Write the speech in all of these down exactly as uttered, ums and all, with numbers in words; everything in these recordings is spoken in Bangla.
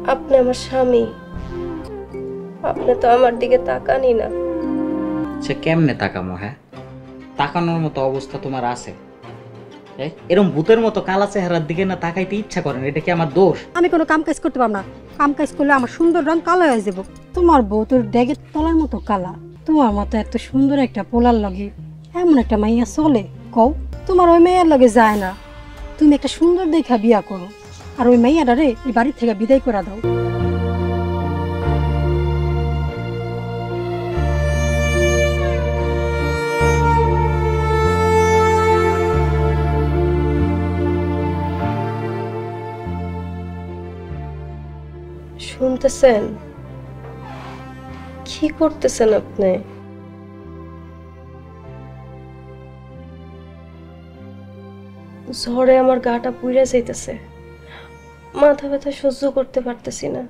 আপনি আমার স্বামী, আপনি তো আমার দিকে তাকানি না। সে কেমনে তাকামো? হ্যাঁ, তাকানোর মতো অবস্থা তোমার আছে? এরকম ভূতের মতো কালা চেহারার দিকে না তাকাইতে ইচ্ছা করেন, এটা কি আমার দোষ? আমি কোনো কাম কাজ করতে পারব না। কাম কাজ করলে আমার সুন্দর রং কালো হয়ে যাব। তোমার বউ তোর ড্যাগের তলার মতো কালা। তোমার মতো এত সুন্দর একটা পোলার লগে এমন একটা মাইয়া চলে? কও, তোমার ওই মেয়ের লগে যায় না। তুমি একটা সুন্দর দেখা বিয়া করো, আর ওই মেয়েটারে এই বাড়ি থেকে বিদায় করে দাও। শুনতেছেন? কি করতেছেন আপনি? ঝড়ে আমার গাটা পুড়ে যাইতেছে, মাথা ব্যথা সহ্য করতে পারতেছি না।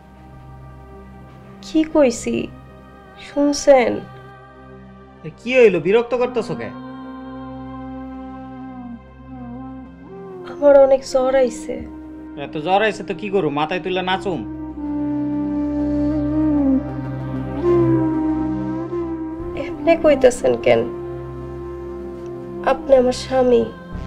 কি কইছি শুনছেন? কি হইলো, বিরক্ত করতেছো কে? আমার অনেক জ্বর আইছে। এত জ্বর আইছে তো কি করু, মাথায় তুলে নাচুম? এমনি কইতেছেন কেন? আপনি আমার স্বামী,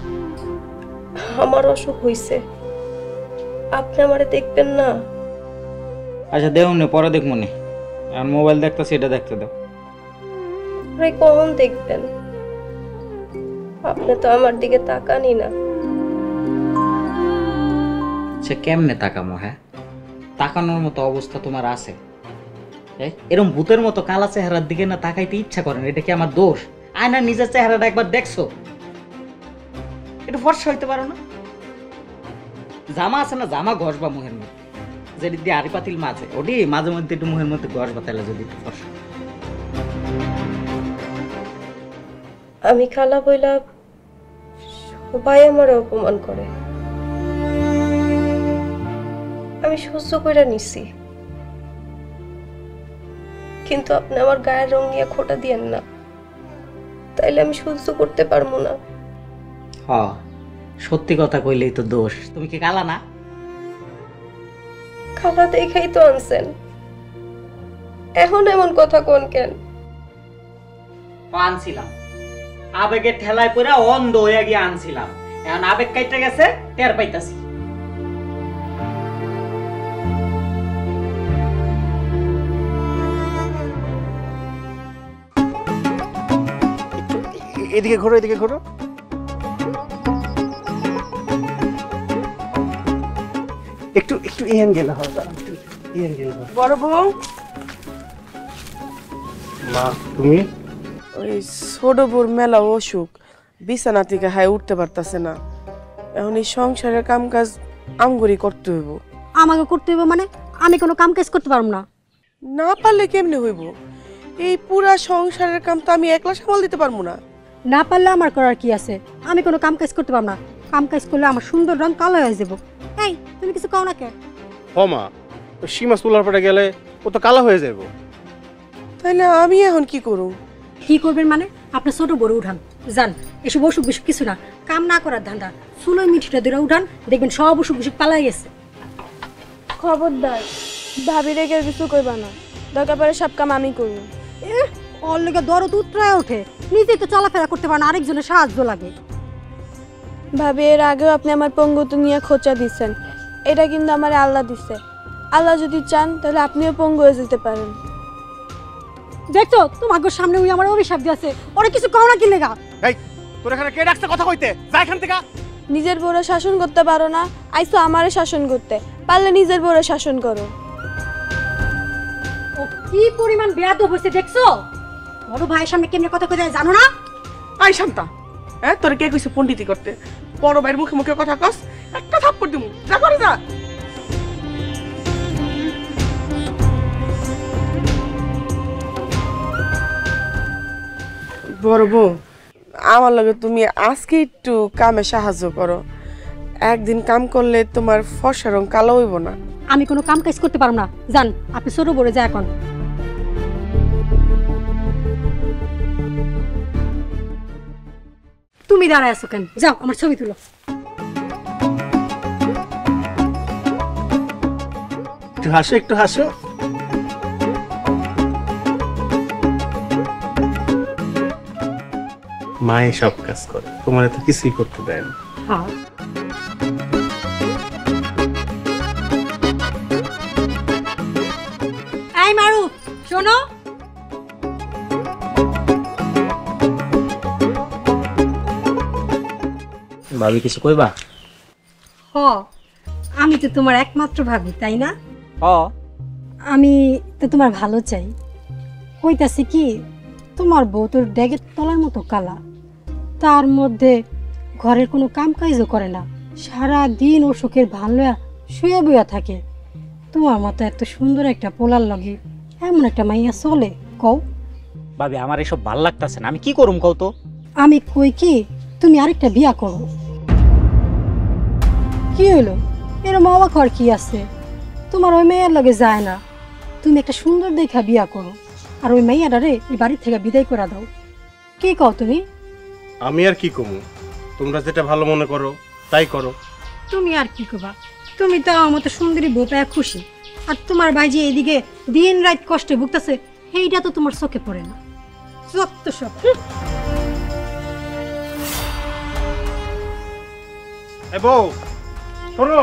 আমার অসুখ হইছে, আপনি আমারে দেখবেন না? আচ্ছা দেও নে, পরে দেখবো নে। এখন মোবাইল দেখতেছি, এটা দেখতে দাও। আরে কখন দেখবেন? আপনি তো আমার দিকে তাকানি না। সে কেমনে তাকামো? হ্যাঁ, তাকানোর মতো অবস্থা তোমার আছে? এরকম ভূতের মতো কালা চেহারার দিকে না তাকাইতে ইচ্ছা করেন, এটা কি আমার দোষ? আয়না নিজের চেহারাটা একবার দেখছো? একটু ফর্সা হইতে পারো না? জামা আছে না, জামা ঘষবা মুহের মধ্যে, যেটি দিয়ে আড়ি পাতিল মাঝে, ওটি মাঝে মধ্যে একটু মুহের মধ্যে ঘষবা, তাহলে যদি একটু ফর্সা। আমি খালা বইলা সবাই আমার অপমান করে, আমি সহ্য করে নিছি, কিন্তু আপনি আমার গায়ের রং নিয়ে খোটা দিয়েন না, তাইলে আমি সহ্য করতে পারবো না। হ, সত্যি কথা কইলেই তো দোষ। তুমি কি কালা না? খালা দেখাই তো আনছেন, এখন এমন কথা কোন কেন? আনছিলাম, আবেগের ঠেলায় পড়ে অন্ধ হয়ে গিয়ে আনছিলাম, এখন আবেগ কাইটা গেছে, টের পাইতাছি। এদিকে ঘোরো, এদিকে ঘোরো। একটু একটু এই অ্যাঙ্গেল হবে, এই অ্যাঙ্গেল হবে। বড় বউ, মা তুমি? ওই ছোট বউর মেলা অসুখ, বিছানা থেকে হাই উঠতে পারতাছে না। এখন এই সংসারের কাম কাজ আমগরি করতে হইব। আমাকে করতে হইব মানে? আমি কোনো কাম কাজ করতে পারবো না। না পারলে কেমনে হইব? এই পুরা সংসারের কাম তো আমি একলা সামাল দিতে পারবো না। না পারলে আমার করার কি আছে? আমি কোনো কাম কাজ করতে পারবো না। কাম কাজ করলে আমার সুন্দর রং কালো হয়ে যাব। এই তুমি কিছু কও না কে? হ মা, সীমা তোলার পরে গেলে ও তো কালো হয়ে যাবো। তাইলে আমি এখন কি করুম? কি করবেন মানে? আপনি ছোট বড় উঠান, যান। এসব অসুখ বিসুখ কিছু না, কাম না করার ধান্দা। চুলোই মিঠিটা ধরে উঠান, দেখবেন সব অসুখ বিসুখ পালাই গেছে। খবরদার, ভাবি রেখে কিছু কইবা না, দরকার পড়ে সব কাম আমি করব। এ ওর লেগে দরদ উতরায় ওঠে, নিজেই তো চলাফেরা করতে পারে না, আরেকজনের সাহায্য লাগে। ভাবি, এর আগেও আপনি আমার পঙ্গুত্ব নিয়ে খোঁচা দিচ্ছেন, এটা কিন্তু আমার আল্লাহ দিচ্ছে। আল্লাহ যদি চান তাহলে আপনিও পঙ্গু হয়ে যেতে পারেন। দেখছো তোমার সামনে ওই আমার অভিশাপ দিয়েছে, ওরা কিছু কও না কি লেগা? এই তোর এখানে কে ডাকছে কথা কইতে? যা এখান থেকে। নিজের বউরে শাসন করতে পারো না, আইসো আমারে শাসন করতে, পারলে নিজের বউরে শাসন করো। ও কি পরিমাণ বেয়াদব হইছে দেখছো? বড় ভাইয়ের সামনে কেমনে কথা কইতে জানো না? আই শান্তা, হ্যাঁ তোর কে কইছে পণ্ডিতি করতে? বড় ভাইয়ের মুখে মুখে কথা কস, একটা থাপ্পড় দিমু। যা করে যা। বড় বউ, আমার লগে তুমি আজকে একটু কামে সাহায্য করো। একদিন কাম করলে তোমার ফর্সা রং কালো হইব না। আমি কোনো কাম কাজ করতে পারবো না, জান। আপনি ছোট বড় যা এখন। তুমি দাঁড়ায় আছো কেন? যাও আমার ছবি তুলো। একটু হাসো একটু হাসো। মায়ে সব কাজ করে, তোমার তো কিছুই করতে দেয় না। হ্যাঁ এই মারু শোনো, ভাবি কিছু কইবা? হ আমি তো তোমার একমাত্র ভাবি, তাই না? হ। আমি তো তোমার ভালো চাই। কইতাছি কি, তোমার বউ তোর ড্যাগের তলার মতো কালা, তার মধ্যে ঘরের কোনো কাম কাজও করে না, সারা দিন অসুখের ভালো শুয়ে বইয়া থাকে। তোমার মতো এত সুন্দর একটা পোলার লগে এমন একটা মাইয়া চলে কও? ভাবি আমার এসব ভাল লাগতাছে না, আমি কি করুম কও তো? আমি কই কি তুমি আরেকটা বিয়া করো। কি হইলো, এরম অবাক হওয়ার কি আছে? তোমার ওই মেয়ের লগে যায় না, তুমি একটা সুন্দর দেখা বিয়া করো আর ওই মেয়েটারে এই বাড়ির থেকে বিদায় করে দাও। কি কও তুমি? আমি আর কি কমু, তোমরা যেটা ভালো মনে করো তাই করো। তুমি আর কি করবা, তুমি তো আমার মতো সুন্দরী বউ পেয়ে খুশি, আর তোমার ভাই যে এদিকে দিন রাত কষ্টে ভুগতেছে সেইটা তো তোমার চোখে পড়ে না। যত সব এ বউ শোনো,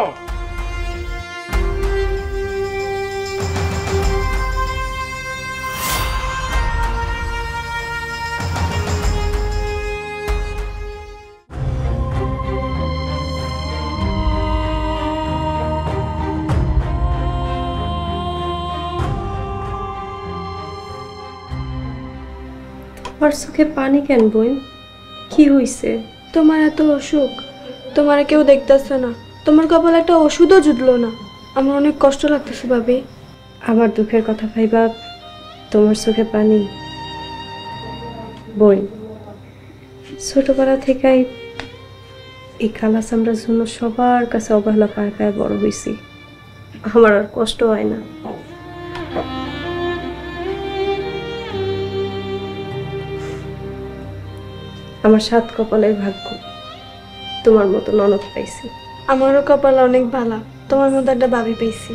তোমার চোখে পানি কেন বোন? কি হইছে? তোমার এত অসুখ, তোমার কেউ দেখতেছে না, তোমার কপালে একটা ওষুধও জুটলো না। আমার অনেক কষ্ট লাগতেছে ভাবি। আমার দুঃখের কথা ভাইবা তোমার চোখে পানি? বোন, ছোটবেলা থেকেই এই কালা চামড়ার জন্য সবার কাছে অবহেলা পায় পায় বড় হয়েছি, আমার আর কষ্ট হয় না। আমার সাত কপালের ভাগ্য তোমার মতো ননদ পাইছি। আমারও কপাল অনেক ভালো, তোমার মতো একটা ভাবি পাইছি।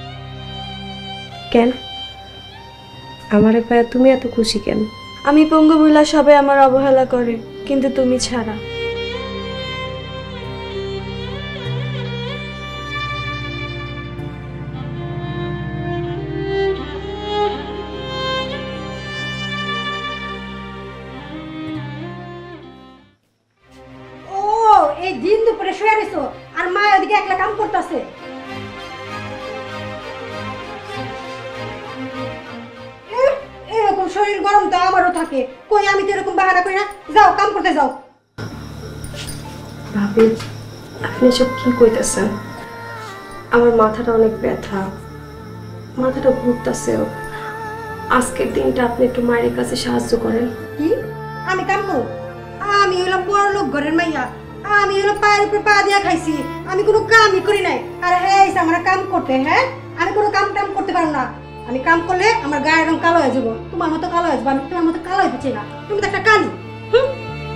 কেন আমারে পায়া তুমি এত খুশি কেন? আমি পঙ্গু বইলা সবাই আমার অবহেলা করে, কিন্তু তুমি ছাড়া। ও এই দিন দুপুরে শুয়ে রইছো আর মা ওদিকে একলা কাম করতেছে। এরকম শরীর গরম তো আমারও থাকে, কই আমি তো এরকম বাহানা করি না। যাও কাম করতে যাও। ভাবি আপনি সব কি কইতেছেন? আমার মাথাটা অনেক ব্যথা, মাথাটা ঘুরতেছেও। আজকের দিনটা আপনি একটু মায়ের কাছে সাহায্য করেন। কি আমি কাম করব? আমি হলাম বড় লোক ঘরের মাইয়া, আমি হলো পায়ের উপর পা দিয়া খাইছি, আমি কোনো কামই করি নাই। আর হ্যাঁ এসে আমার কাম করতে, হ্যাঁ আমি কোনো কাম টাম করতে পারবো না। আমি কাম করলে আমার গায়ের রং কালো হয়ে যাবো, তোমার মতো কালো হয়ে যাবো। আমি তোমার মতো কালো হইতে চাই না, তুমি তো একটা কালি। হুম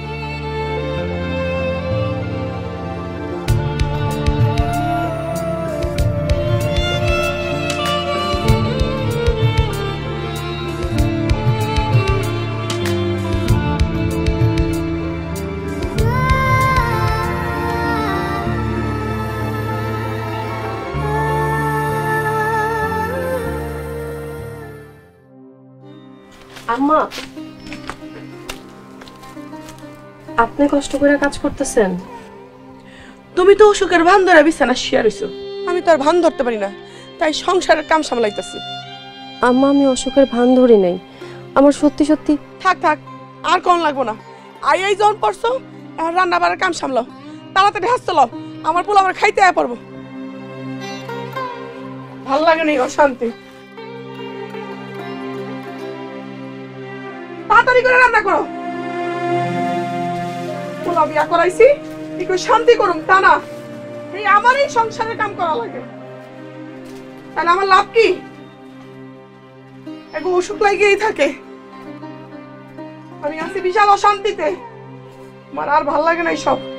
আম্মা, আপনি কষ্ট করে কাজ করতেছেন? তুমি তো অসুখের ভান ধরে বিছানা শুয়ে রইছো, আমি তো আর ভান ধরতে পারি না, তাই সংসারের কাম সামলাইতেছি। আম্মা আমি অসুখের ভান ধরি নাই, আমার সত্যি সত্যি। থাক থাক আর কোন লাগবো না, আই এই জন পড়ছো, আর রান্না বাড়ার কাম সামলাও, তাড়াতাড়ি হাত চলাও, আমার পোলা আমার খাইতে আয়া পড়বো। ভাল লাগে না অশান্তি, তাড়াতাড়ি করে রান্না করো। পোলা বিয়া করাইছি একটু শান্তি করুম, তা না এই আমারই সংসারের কাম করা লাগে, তাহলে আমার লাভ কি? এখন অসুখ লাগিয়েই থাকে, আমি আছি বিশাল অশান্তিতে, আমার আর ভাল লাগে না এইসব।